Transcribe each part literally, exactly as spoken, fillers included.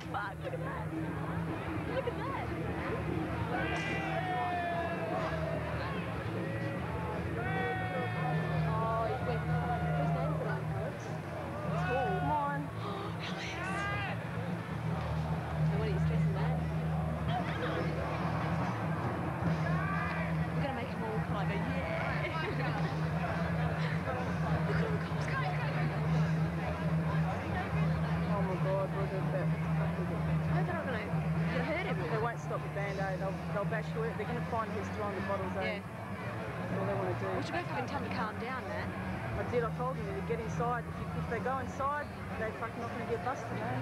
fuck, look at that. Look at that. Oh, wait, whose name put on it? It's cool. Come on. And what are you stressing that? We're gonna make him all look like a yeah. Look at all the cops, go, go, go. Oh my god, look at that. I they're not gonna you hurt him. They won't stop the band aid, they'll, they'll bash through it. They're gonna find who's throwing the bottles out. Yeah. That's all they want to do. We should both have him tell him to calm down, man. I did, I told them to get inside. If, you, if they go inside, they're fucking not gonna get busted, man.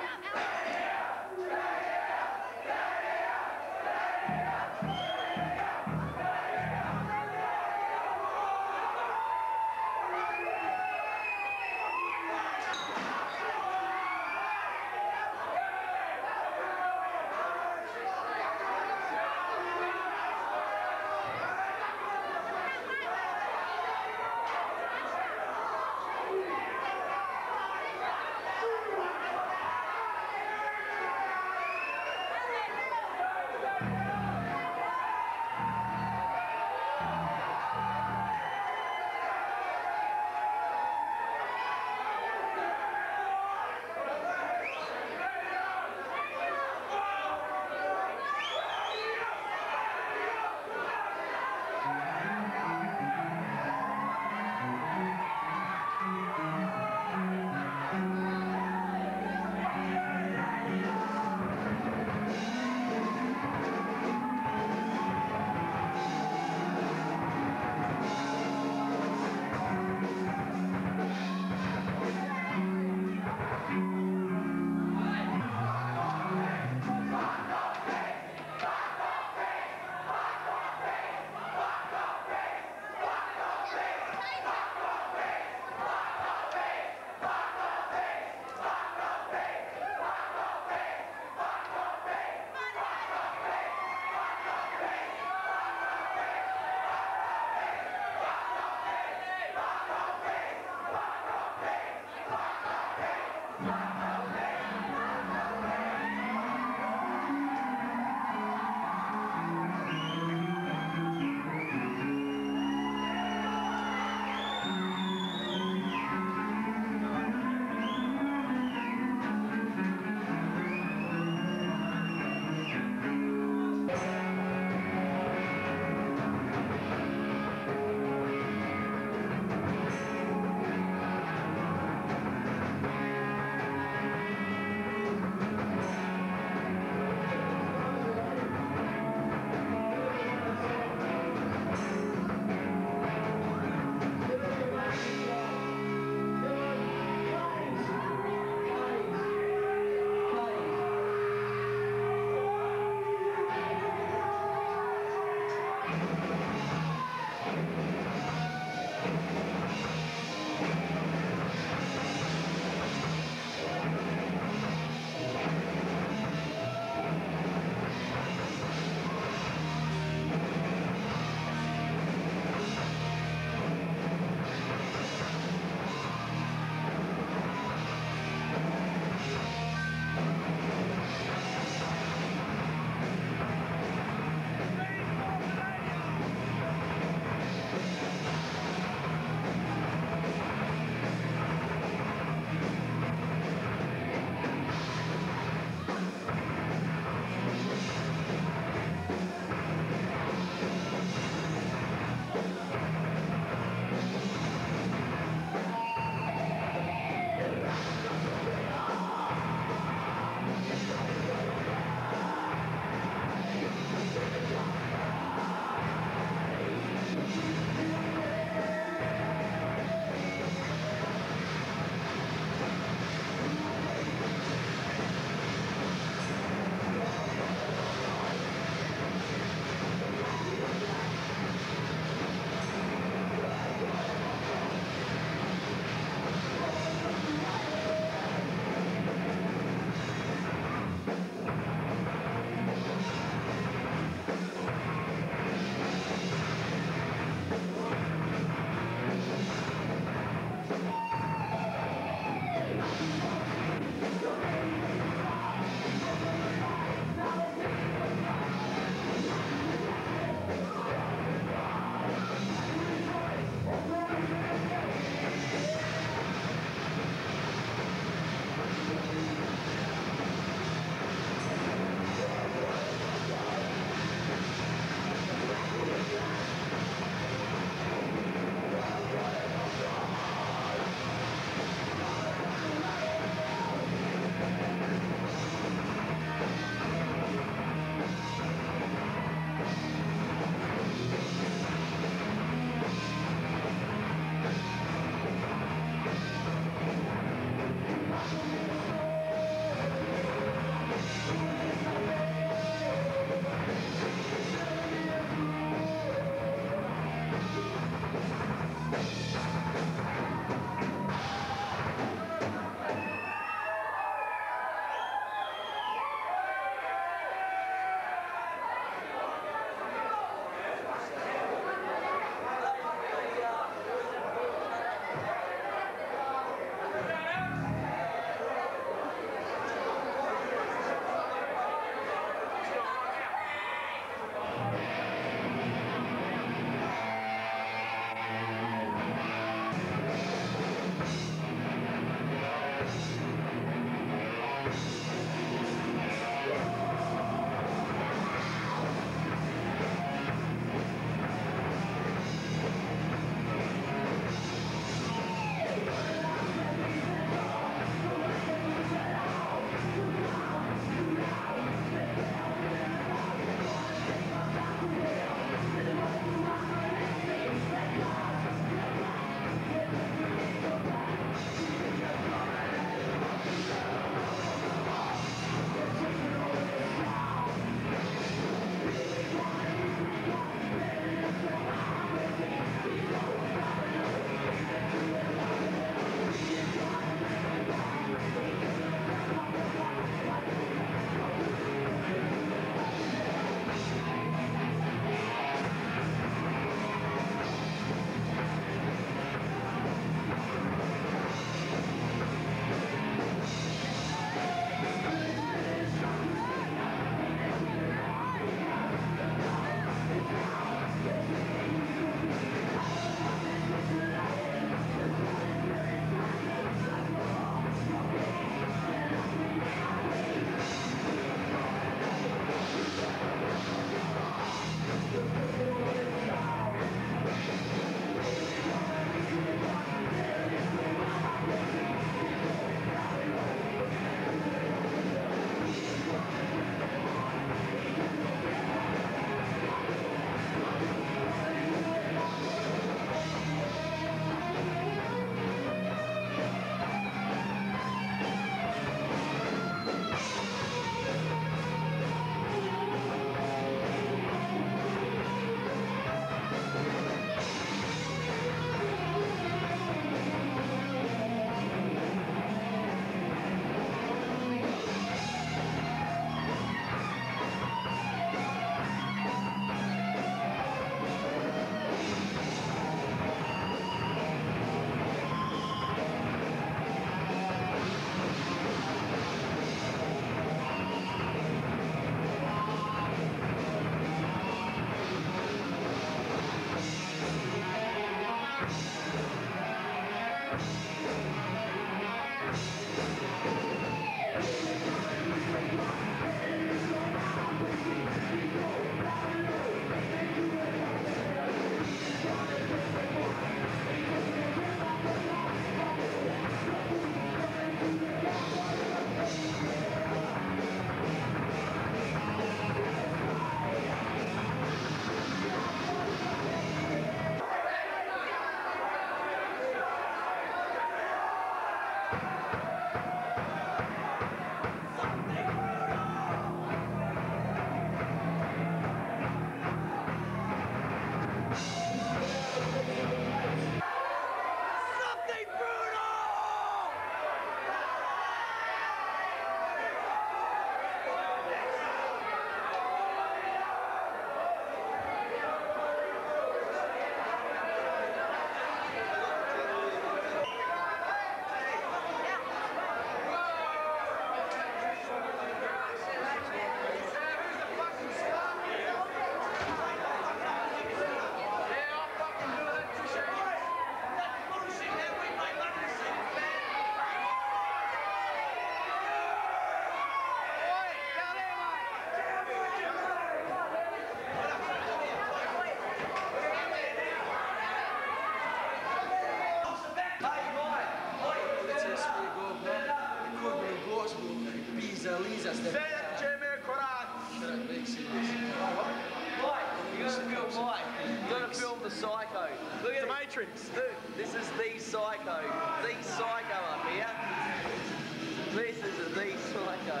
Psycho. Look at the Matrix. Look, this is the Psycho. The Psycho up here. This is the Psycho.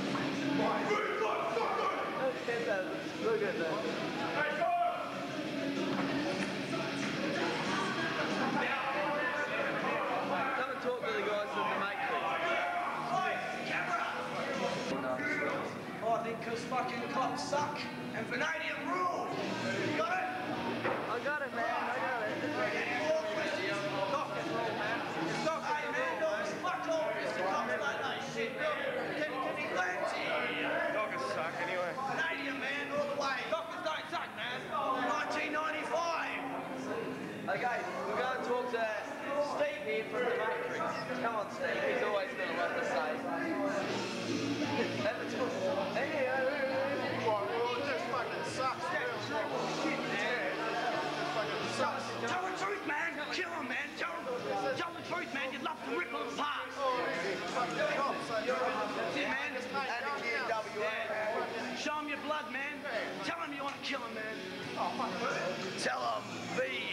Look at that. Look at that. Come and talk to the guys from the Matrix. Oh, I think because fucking cops suck and Vanadium rule. You got it? I got it, man. I got it. Any more questions? Doc and roll, man. Doc, hey, man, dogs, fuck off. Mister Cops like that shit. Can, can he glance here? Dockers suck, anyway. Vanadium, man, all the way. Dockers don't suck, man. nineteen ninety-five. Okay, we're going to talk to Steve here from the Matrix. Come on, Steve. He's always got a lot to say. Have a talk. Hey, Well, it just fucking sucks. shit, man. Tell the truth, man. Kill him, man. Tell, tell the truth, man. You'd love to rip them apart. That's it, man. And the Q W A. Show him your blood, man. Tell him you want to kill him, man. Tell him, V.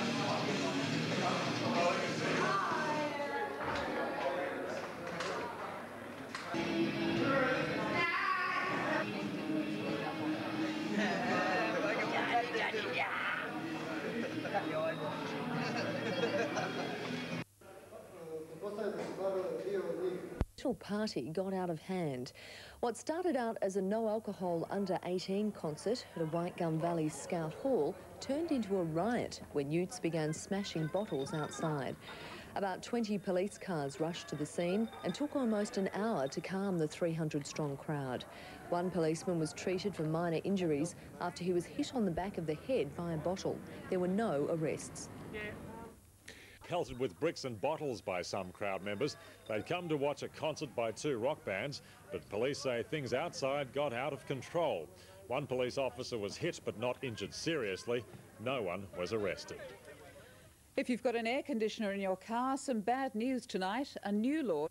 The party got out of hand. What started out as a no-alcohol under eighteen concert at a White Gum Valley Scout Hall turned into a riot when youths began smashing bottles outside. About twenty police cars rushed to the scene and took almost an hour to calm the three hundred strong crowd. One policeman was treated for minor injuries after he was hit on the back of the head by a bottle. There were no arrests. Pelted with bricks and bottles by some crowd members. They'd come to watch a concert by two rock bands, but police say things outside got out of control. One police officer was hit but not injured seriously. No one was arrested. If you've got an air conditioner in your car, some bad news tonight. A new law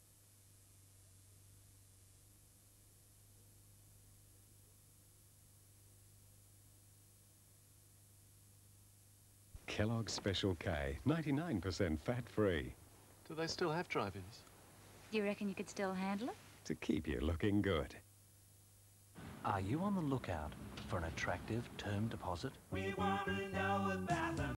Kellogg's Special K, ninety-nine percent fat-free. Do they still have drive-ins? Do you reckon you could still handle it? To keep you looking good. Are you on the lookout for an attractive term deposit? We want to know about them.